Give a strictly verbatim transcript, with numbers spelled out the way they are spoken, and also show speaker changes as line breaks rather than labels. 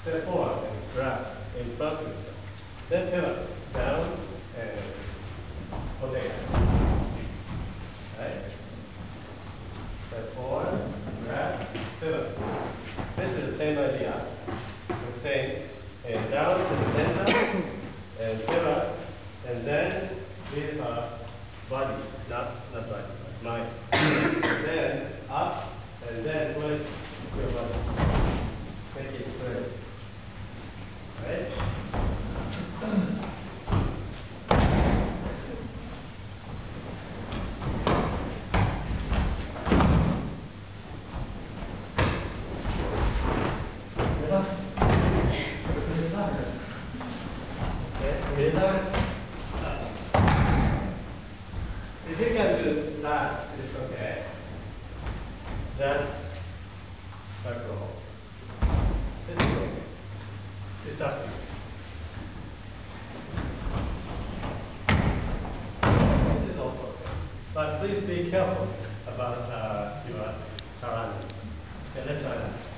step forward and grab in front of yourself. Then pivot down and rotate. Right? Step forward, grab, pivot. This is the same idea. We're saying and down to the center and pivot, and then with our body, not not body, but mind. Then up and then twist your body. Make it straight. Right? Relax. If you can do that, it's okay. Just back roll. This is okay. It's up to you. This is also okay. But please be careful about uh, your surroundings. Okay, let's try that.